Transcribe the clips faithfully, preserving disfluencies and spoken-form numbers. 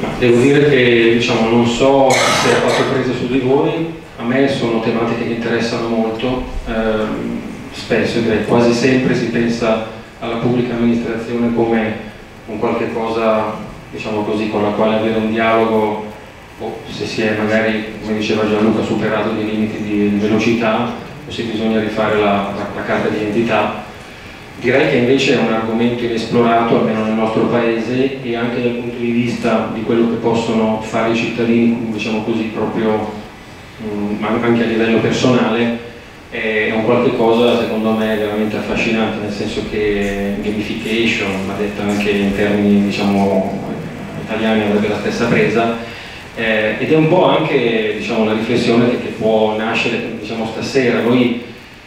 Ma devo dire che diciamo, non so se ha fatto presa su di voi, a me sono tematiche che interessano molto, ehm, spesso, direi quasi sempre, si pensa alla pubblica amministrazione come un qualche cosa, diciamo così, con la quale avere un dialogo, o se si è magari, come diceva Gianluca, superato dei limiti di velocità, o se bisogna rifare la, la, la carta di identità. Direi che invece è un argomento inesplorato, almeno nel nostro paese, e anche dal punto di vista di quello che possono fare i cittadini, diciamo così, proprio mh, anche a livello personale, è un qualche cosa secondo me veramente affascinante, nel senso che gamification, ma detta anche in termini diciamo italiani, avrebbe la stessa presa, eh, ed è un po' anche diciamo, la riflessione che, che può nascere diciamo, stasera. Noi,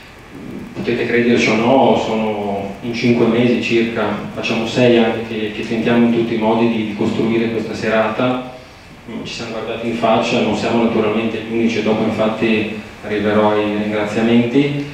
potete crederci o no, sono in cinque mesi circa, facciamo sei anni che, che tentiamo in tutti i modi di, di costruire questa serata, ci siamo guardati in faccia, non siamo naturalmente gli unici, e dopo infatti arriverò ai ringraziamenti.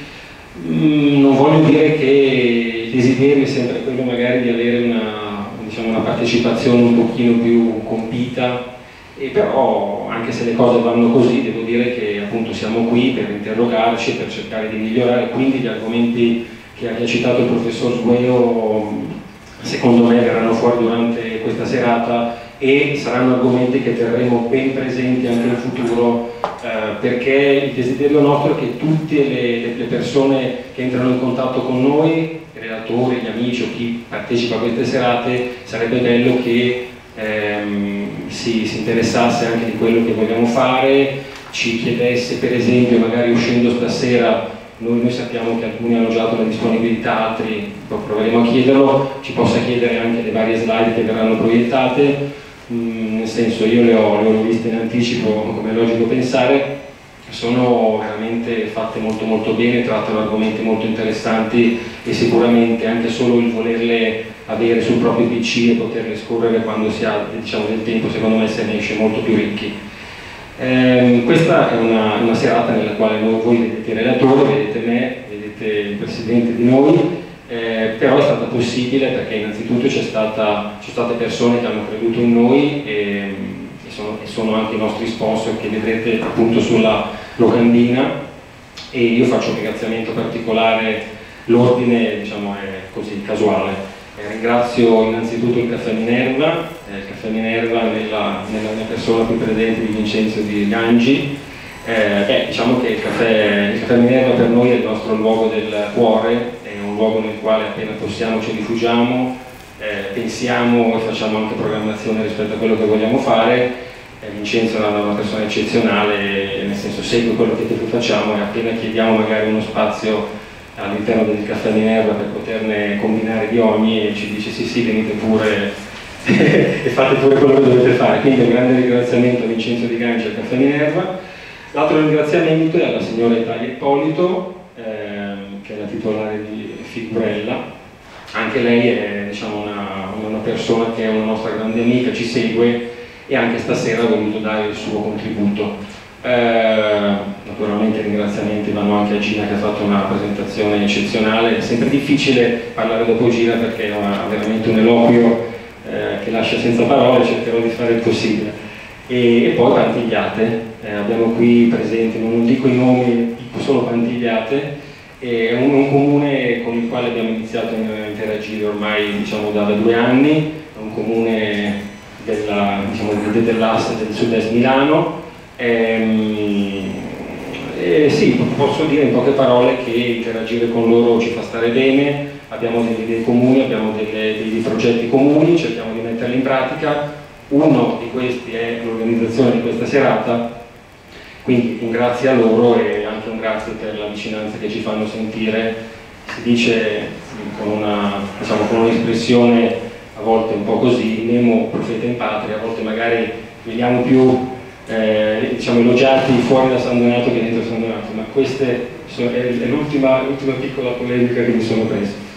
Mm, non voglio dire che il desiderio è sempre quello magari di avere una, diciamo, una partecipazione un pochino più compita, e però anche se le cose vanno così devo dire che appunto siamo qui per interrogarci, per cercare di migliorare, quindi gli argomenti che ha citato il professor Sgueo secondo me verranno fuori durante questa serata e saranno argomenti che terremo ben presenti anche in futuro, eh, perché il desiderio nostro è che tutte le, le persone che entrano in contatto con noi, i relatori, gli amici o chi partecipa a queste serate, sarebbe bello che ehm, si, si interessasse anche di quello che vogliamo fare, ci chiedesse per esempio, magari uscendo stasera, noi, noi sappiamo che alcuni hanno già dato la disponibilità, altri proveremo a chiederlo, ci possa chiedere anche le varie slide che verranno proiettate. Mm, nel senso, io le ho, le ho viste in anticipo, come è logico pensare, sono veramente fatte molto molto bene, trattano argomenti molto interessanti e sicuramente anche solo il volerle avere sul proprio P C e poterle scorrere quando si ha diciamo, del tempo, secondo me se ne esce molto più ricchi. Eh, questa è una, una serata nella quale noi, voi vedete il relatore, vedete me, vedete il presidente di noi, eh, però è stata possibile perché innanzitutto c'è stata, c'è state persone che hanno creduto in noi e, e, sono, e sono anche i nostri sponsor che vedrete appunto sulla locandina, e io faccio un ringraziamento particolare, l'ordine diciamo è così casuale. Eh, ringrazio innanzitutto il Caffè Minerva, eh, il Caffè Minerva nella, nella mia persona qui presente di Vincenzo di Gangi. Eh, beh, diciamo che il caffè, il Caffè Minerva per noi è il nostro luogo del cuore, è un luogo nel quale appena possiamo ci rifugiamo, eh, pensiamo e facciamo anche programmazione rispetto a quello che vogliamo fare. Eh, Vincenzo è una persona eccezionale, nel senso segue quello che tutti facciamo, e appena chiediamo magari uno spazio all'interno del Caffè Minerva per poterne combinare di ogni, e ci dice sì sì venite pure e fate pure quello che dovete fare. Quindi un grande ringraziamento a Vincenzo Di Gangi e al Caffè Minerva. L'altro ringraziamento è alla signora Italia Ippolito, ehm, che è la titolare di Figurella. Anche lei è diciamo, una, una persona che è una nostra grande amica, ci segue e anche stasera ha voluto dare il suo contributo. Eh, naturalmente i ringraziamenti vanno anche a Gina che ha fatto una presentazione eccezionale. È sempre difficile parlare dopo Gina perché ha veramente un eloquio eh, che lascia senza parole, cercherò di fare il possibile. E, e poi Pantigliate, eh, abbiamo qui presenti, non dico i nomi, dico solo Pantigliate, è un, un comune con il quale abbiamo iniziato a interagire ormai diciamo, da, da due anni, è un comune della, diciamo, dell'asse del sud-est Milano. Ehm, eh, sì, posso dire in poche parole che interagire con loro ci fa stare bene, abbiamo delle idee comuni, abbiamo delle, dei progetti comuni, cerchiamo di metterli in pratica. Uno di questi è l'organizzazione di questa serata, quindi un grazie a loro e anche un grazie per la vicinanza che ci fanno sentire. Si dice con una, diciamo, con un'espressione a volte un po' così, nemo profeta in patria, a volte magari veniamo più eh, diciamo, elogiati fuori da San Donato che dentro San Donato, ma questa è l'ultima piccola polemica che mi sono preso.